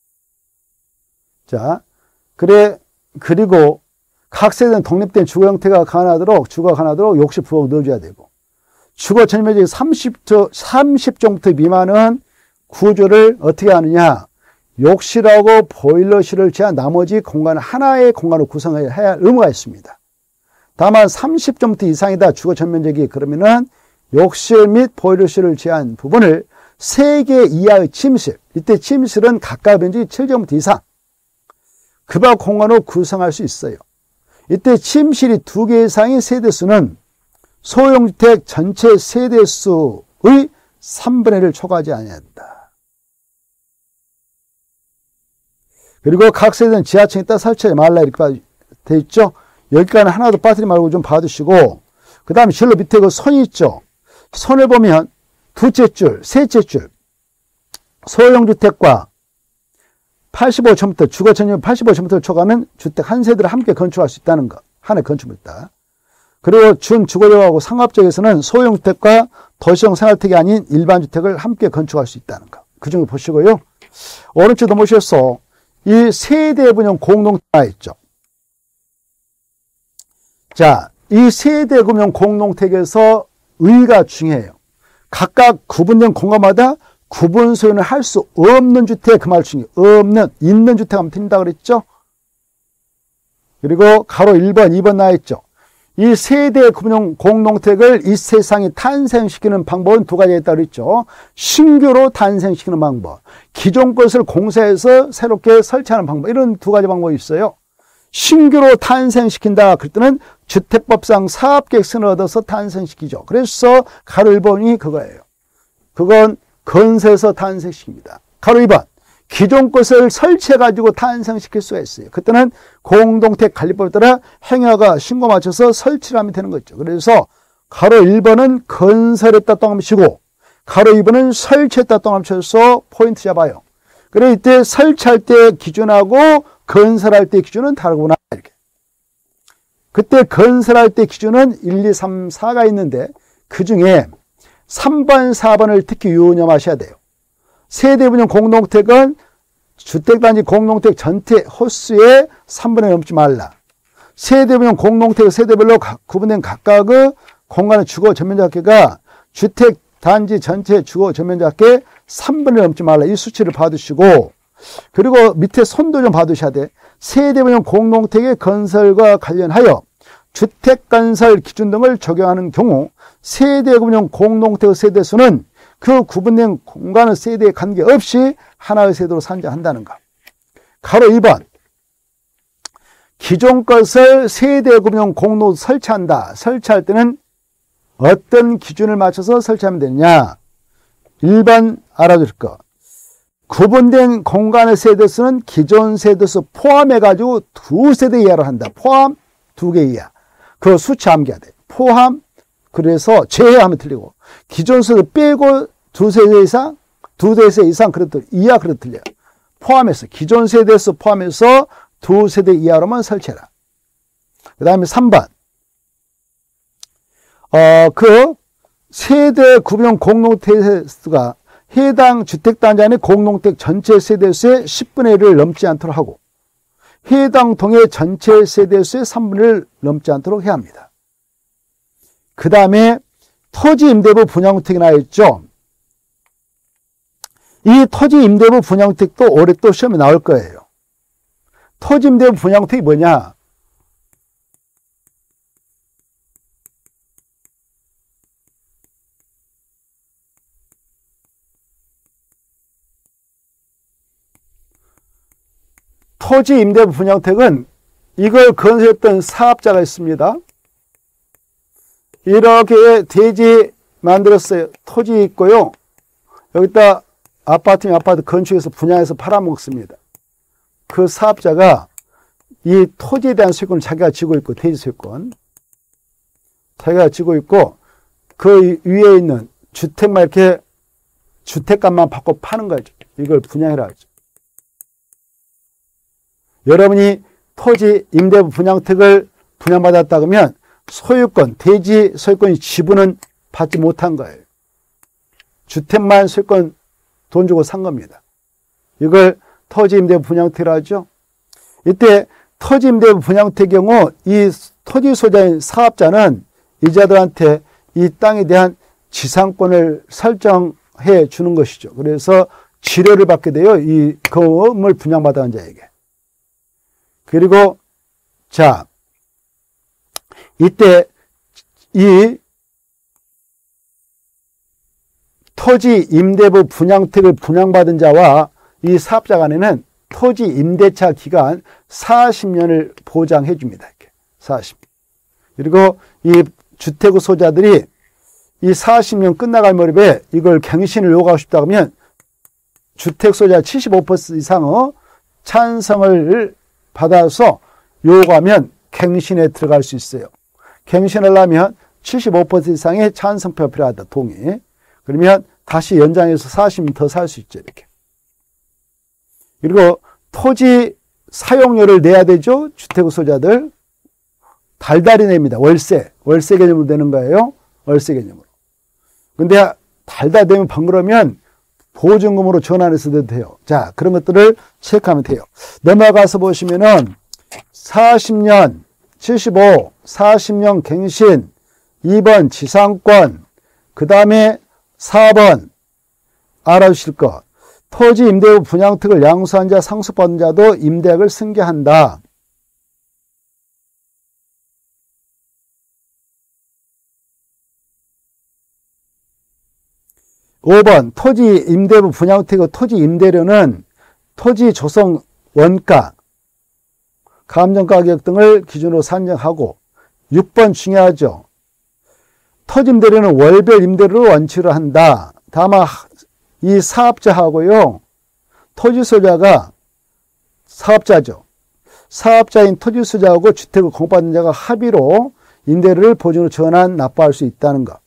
자, 그래, 그리고 각 세대는 독립된 주거 형태가 가능하도록, 주거가 가능하도록 욕실 부엌 넣어줘야 되고, 주거 전면적이 삼십, 삼십 정도 미만은 구조를 어떻게 하느냐, 욕실하고 보일러실을 제한 나머지 공간을 하나의 공간으로 구성해야 할 의무가 있습니다. 다만 삼십 제곱미터 이상이다, 주거 전면적이. 그러면은 욕실 및 보일러실을 제한 부분을 세 개 이하의 침실, 이때 침실은 각각 면적이 칠 제곱미터 이상, 그 밖 공간으로 구성할 수 있어요. 이때 침실이 두 개 이상의 세대수는 소형주택 전체 세대수의 삼분의 일을 초과하지 아니한다. 그리고 각 세대는 지하층에 따라 설치하지 말라 이렇게 되어 있죠. 여기까지는 하나도 빠뜨리지 말고 좀 봐두시고, 그 다음에 실로 밑에 그 선이 있죠. 선을 보면 두째 줄, 셋째 줄, 소형주택과 팔십오 제곱미터, 주거 전용 팔십오 제곱미터를 초과하면 주택 한 세대를 함께 건축할 수 있다는 것. 하나의 건축물 있다. 그리고 준주거지역하고 상업지역에서는 소형주택과 도시형 생활주택이 아닌 일반주택을 함께 건축할 수 있다는 것. 그 중에 보시고요. 오른쪽 넘으셔서 이 세대 분양 공동택가 있죠. 자, 이 세대 분양 공동택에서 의의가 중요해요. 각각 구분된 공간마다 구분 소유는 할 수 없는 주택, 그 말 중에 없는, 있는 주택 하면 틀린다 그랬죠? 그리고 가로 일 번, 이 번 나와있죠. 이 세대 구분형 공동택을 이 세상에 탄생시키는 방법은 두 가지가 있다고 그랬죠. 신규로 탄생시키는 방법, 기존 것을 공사해서 새롭게 설치하는 방법, 이런 두 가지 방법이 있어요. 신규로 탄생시킨다 그럴 때는 주택법상 사업계획서를 얻어서 탄생시키죠. 그래서 가로 일 번이 그거예요. 그건 건설해서 탄생시킵니다. 가로 이 번, 기존 것을 설치해가지고 탄생시킬 수가 있어요. 그때는 공동택 관리법에 따라 행여가 신고 맞춰서 설치를 하면 되는 거죠. 그래서 가로 일 번은 건설했다 동함치고, 가로 이 번은 설치했다 동함쳐서 포인트 잡아요. 그래, 이때 설치할 때 기준하고 건설할 때 기준은 다르구나, 이렇게. 그때 건설할 때 기준은 일, 이, 삼, 사가 있는데 그 중에 삼 번, 사 번을 특히 유념하셔야 돼요. 세대분양 공동택은 주택단지 공동택 전체 호수의 삼분의 일 넘지 말라. 세대분양 공동택 세대별로 구분된 각각의 공간의 주거 전면적합계가 주택단지 전체 주거 전면적합계 삼분의 일 넘지 말라. 이 수치를 봐두시고, 그리고 밑에 손도 좀 봐두셔야 돼. 세대분양 공동택의 건설과 관련하여 주택건설 기준 등을 적용하는 경우 세대분양 공동택의 세대수는 그 구분된 공간의 세대에 관계없이 하나의 세대로 산정한다는 것. 가로 이 번, 기존 것을 세대 구분형 공로 설치한다. 설치할 때는 어떤 기준을 맞춰서 설치하면 되느냐. 일 번 알아둘 것. 구분된 공간의 세대수는 기존 세대수 포함해가지고 두 세대 이하로 한다. 포함 두 개 이하. 그 수치 암기해야 돼. 포함, 그래서 제외하면 틀리고, 기존 세대 빼고 두 세대 이상, 두 세대 이상, 그래도 이하, 그래도 틀려요. 포함해서, 기존 세대에서 포함해서 두 세대 이하로만 설치해라. 그 다음에 삼 번. 어, 그 세대 구분형 공동택수가 해당 주택단지 안의 공동택 전체 세대수의 십분의 일을 넘지 않도록 하고, 해당 동의 전체 세대수의 삼분의 일을 넘지 않도록 해야 합니다. 그 다음에 토지 임대부 분양주택이 나와있죠. 이 토지 임대부 분양주택도 올해 또 시험에 나올 거예요. 토지 임대부 분양주택이 뭐냐? 토지 임대부 분양주택은 이걸 건설했던 사업자가 있습니다. 이렇게 대지 만들었어요. 토지 있고요. 여기다 아파트면 아파트 건축해서 분양해서 팔아먹습니다. 그 사업자가 이 토지에 대한 소유권을 자기가 지고 있고, 대지 소유권. 자기가 지고 있고, 그 위에 있는 주택만 이렇게 주택값만 받고 파는 거죠. 이걸 분양해라 하죠. 여러분이 토지 임대부 분양택을 분양받았다 그러면 소유권, 대지 소유권 지분은 받지 못한 거예요. 주택만 소유권 돈 주고 산 겁니다. 이걸 토지 임대부 분양택이라 하죠. 이때 토지 임대부 분양택의 경우 이 토지 소유자인 사업자는 이자들한테 이 땅에 대한 지상권을 설정해 주는 것이죠. 그래서 지료를 받게 돼요. 이 건물 분양받은 자에게. 그리고 자, 이때 이 토지 임대부 분양택을 분양받은 자와 이 사업자 간에는 토지 임대차 기간 사십 년을 보장해 줍니다. 이렇게 사십 년. 그리고 이 주택 소유자들이 이 사십 년 끝나갈 무렵에 이걸 갱신을 요구하고 싶다 하면 주택 소유자 칠십오 퍼센트 이상의 찬성을 받아서 요구하면 갱신에 들어갈 수 있어요. 갱신을 하면 칠십오 퍼센트 이상의 찬성표가 필요하다. 동의. 그러면 다시 연장해서 사십 년 더 살 수 있죠. 이렇게. 그리고 토지 사용료를 내야 되죠. 주택 소유자들. 달달이 냅니다. 월세. 월세 개념으로 되는 거예요. 월세 개념으로. 근데 달달 되면 번거로우면 보증금으로 전환해서 돼요. 자, 그런 것들을 체크하면 돼요. 넘어가서 보시면은 사십 년, 칠십오, 사십 년 갱신, 이 번 지상권, 그 다음에 사 번 알아주실 것. 토지 임대부 분양택을 양수한 자, 상속받은 자도 임대액을 승계한다. 오 번 토지 임대부 분양택의 토지 임대료는 토지 조성 원가, 감정가격 등을 기준으로 산정하고, 육 번 중요하죠. 토지 임대료는 월별 임대료로 원칙으로 한다. 다만 이 사업자하고요, 토지 소유자가 사업자죠. 사업자인 토지 소유자하고 주택을 공급받는 자가 합의로 임대료를 보증으로 전환 납부할 수 있다는 것.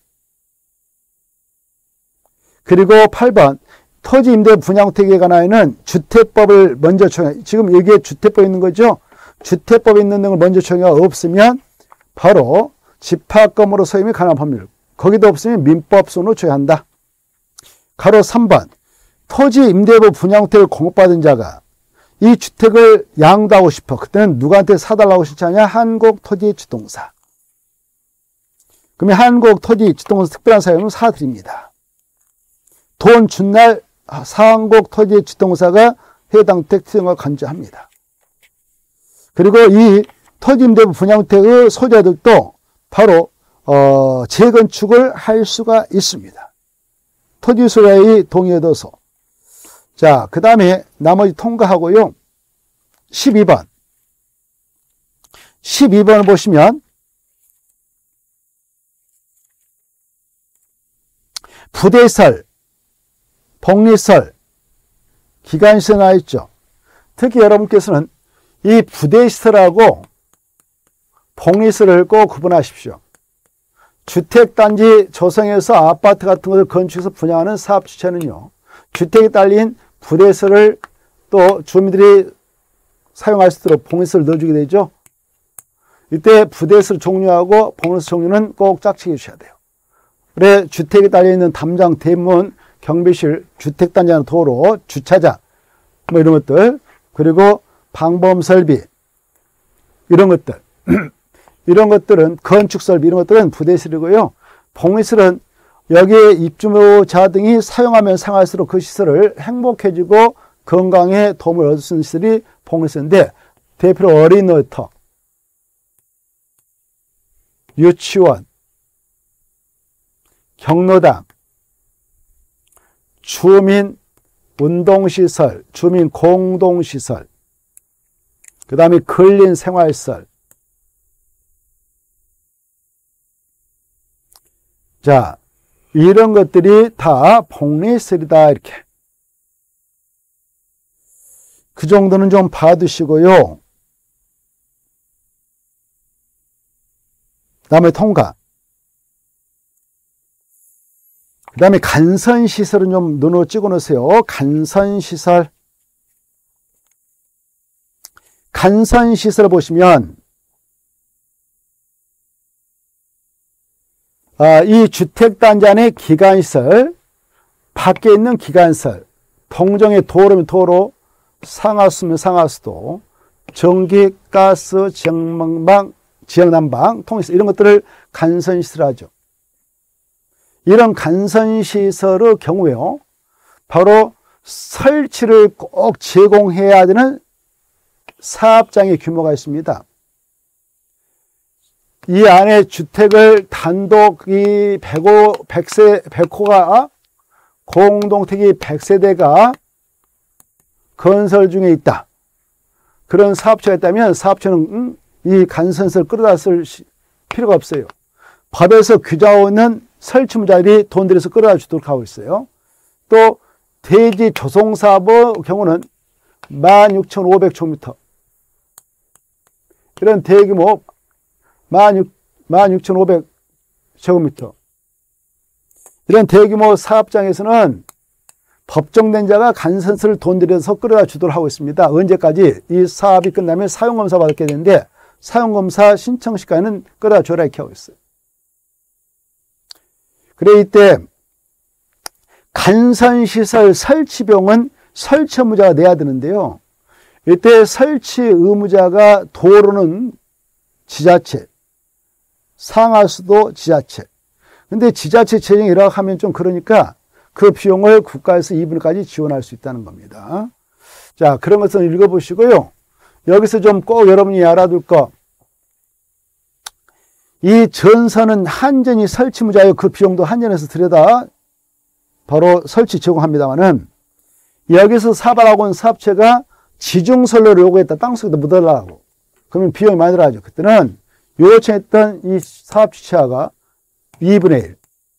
그리고 팔 번 토지 임대 분양택에 관하여는 주택법을 먼저 적용. 지금 여기에 주택법이 있는 거죠. 주택법에 있는 등을 먼저 적용이 없으면 바로 집합건물로 소임이 가능한 법률. 거기도 없으면 민법손으로 적용한다. 가로 삼 번 토지 임대부 분양택을 공급받은 자가 이 주택을 양도하고 싶어. 그때는 누구한테 사달라고 신청하냐? 한국토지주동사. 그러면 한국토지주동사 특별한 사용은 사드립니다. 돈 준 날 한국토지주동사가 해당 택 수령을 간주합니다. 그리고 이 토지 임대부 분양택의 소유자들도 바로 어, 재건축을 할 수가 있습니다. 토지 소유자의 동의에 둬서. 자, 그 다음에 나머지 통과하고요. 십이 번. 십이 번을 보시면 부대설, 복리설, 기간시설 나와 있죠. 특히 여러분께서는 이 부대시설하고 복리설을 꼭 구분하십시오. 주택단지 조성해서 아파트 같은 것을 건축해서 분양하는 사업 주체는요, 주택에 딸린 부대시설을 또 주민들이 사용할 수 있도록 복리설을 넣어주게 되죠. 이때 부대시설 종류하고 복리설 종류는 꼭 짝짓해 주셔야 돼요. 그래, 주택에 딸려있는 담장, 대문, 경비실, 주택단지 안에 도로, 주차장, 뭐 이런 것들, 그리고 방범설비, 이런 것들. 이런 것들은, 건축설비, 이런 것들은 부대시설이고요. 복리설은 여기에 입주자 등이 사용하면 사용할수록 그 시설을 행복해지고 건강에 도움을 얻을 수 있는 시설이 복리설인데, 대표로 어린이터, 유치원, 경로당, 주민 운동시설, 주민 공동시설, 그 다음에 근린 생활시설. 자, 이런 것들이 다 복리시설이다. 이렇게. 그 정도는 좀 봐두시고요. 그 다음에 통과. 그 다음에 간선시설은 좀 눈으로 찍어 놓으세요. 간선시설. 간선시설을 보시면, 아, 이 주택단지 안에 기관시설, 밖에 있는 기관시설, 동정의 도로면 도로, 상하수면 상하수도, 전기, 가스, 지역난방, 지역난방, 통시설 이런 것들을 간선시설하죠. 이런 간선시설의 경우에요. 바로 설치를 꼭 제공해야 되는 사업장의 규모가 있습니다. 이 안에 주택을 단독 이 백 호, 백 세, 백 호가 공동택이 백 세대가 건설 중에 있다. 그런 사업체가 있다면 사업체는 음, 이 간선시설을 끌어다 쓸 필요가 없어요. 법에서 규정하고 있는 설치무자들이 돈 들여서 끌어다 주도록 하고 있어요. 또 대지 조성사업의 경우는 만 육천오백 제곱미터. 이런 대규모 만 육천오백 제곱미터. 이런 대규모 사업장에서는 법정된 자가 간선시설을 돈 들여서 끌어다 주도록 하고 있습니다. 언제까지? 이 사업이 끝나면 사용검사 받게 되는데 사용검사 신청 시간은 끌어다 줘라 이렇게 하고 있어요. 그래 이때 간선시설 설치비용은 설치 의무자가 내야 되는데요. 이때 설치 의무자가 도로는 지자체, 상하수도 지자체. 근데 지자체 재정이 일하면 좀 그러니까 그 비용을 국가에서 이분까지 지원할 수 있다는 겁니다. 자, 그런 것을 읽어보시고요. 여기서 좀 꼭 여러분이 알아둘 거. 이 전선은 한전이 설치무자여 그 비용도 한전에서 들여다 바로 설치 제공합니다만은 여기서 사발하고 있는 사업체가 지중선로를 요구했다. 땅속에다 묻어달라고. 그러면 비용이 많이 들어가죠. 그때는 요청했던 이 사업 주체가 이분의 일.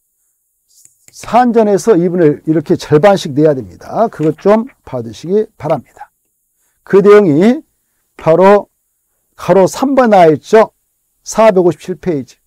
한전에서 이분의 일 이렇게 절반씩 내야 됩니다. 그것 좀 봐두시기 바랍니다. 그 내용이 바로 가로 삼 번 나와 있죠. 사백오십칠 페이지.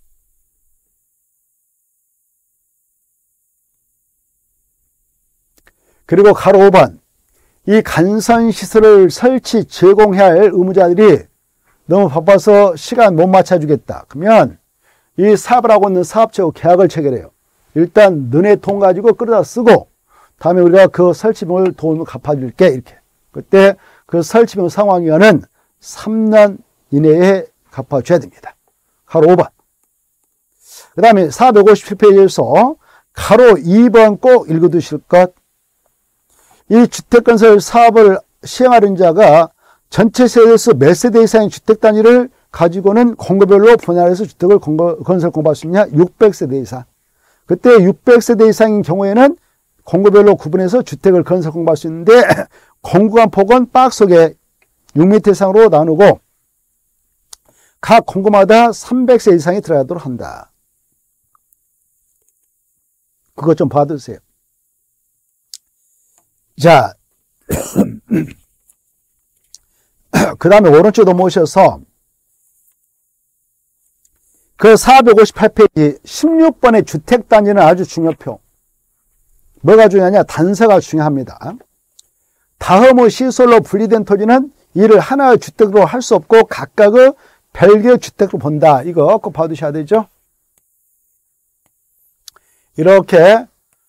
그리고 가로 오 번. 이 간선시설을 설치 제공해야 할 의무자들이 너무 바빠서 시간 못 맞춰주겠다. 그러면 이 사업을 하고 있는 사업체하고 계약을 체결해요. 일단 너네 돈 가지고 끌어다 쓰고 다음에 우리가 그 설치비용을 돈을 갚아줄게. 이렇게. 그때 그 설치비용 상환기간은 삼 년 이내에 갚아줘야 됩니다. 가로 오 번. 그 다음에 사백오십칠 페이지에서 가로 이 번 꼭 읽어두실 것. 이 주택건설 사업을 시행하는 자가 전체 세대에서 몇 세대 이상의 주택단지를 가지고는 공고별로 분할해서 주택을 공고, 건설 공부할 수 있냐? 육백 세대 이상. 그때 육백 세대 이상인 경우에는 공고별로 구분해서 주택을 건설 공부할 수 있는데 공구간 폭은 박스속에 육 미터 이상으로 나누고 각 공구마다 삼백 세 이상이 들어가도록 한다. 그것 좀 봐두세요. 자, 그 다음에 오른쪽으로 모셔서 그 사백오십팔 페이지 십육 번의 주택단지는 아주 중요표. 뭐가 중요하냐? 단서가 중요합니다. 다음의 시설로 분리된 토지는 이를 하나의 주택으로 할 수 없고 각각의 별개의 주택으로 본다. 이거 꼭 봐두셔야 되죠. 이렇게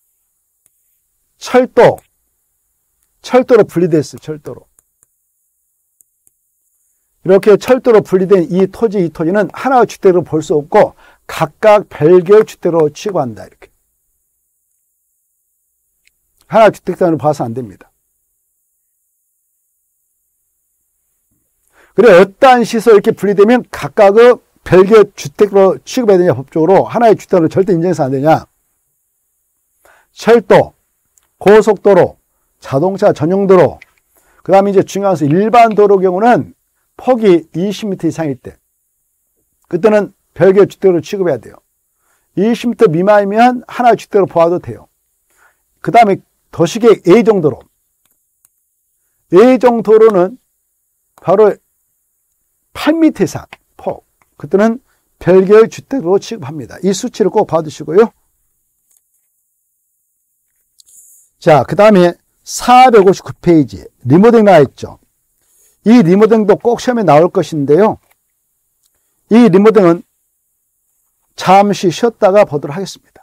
철도, 철도로 분리됐어요. 철도로. 이렇게 철도로 분리된 이 토지, 이 토지는 하나의 주택으로 볼 수 없고 각각 별개의 주택으로 취급한다. 이렇게. 하나의 주택단으로 봐서 안 됩니다. 그래, 어떠한 시설 이렇게 분리되면 각각의 별개의 주택으로 취급해야 되냐, 법적으로. 하나의 주택으로 절대 인정해서 안 되냐. 철도, 고속도로, 자동차 전용도로, 그 다음에 이제 중요한 일반 도로 경우는 폭이 이십 미터 이상일 때, 그때는 별개의 주택으로 취급해야 돼요. 이십 미터 미만이면 하나의 주택으로 보아도 돼요. 그 다음에 도식의 A 정도로, A 정도로는 바로 팔 미터 이상 폭, 그때는 별개의 주택으로 취급합니다. 이 수치를 꼭 봐두시고요. 자, 그 다음에 사백오십구 페이지 리모델링 나와 있죠. 이 리모델링도 꼭 시험에 나올 것인데요. 이 리모델링은 잠시 쉬었다가 보도록 하겠습니다.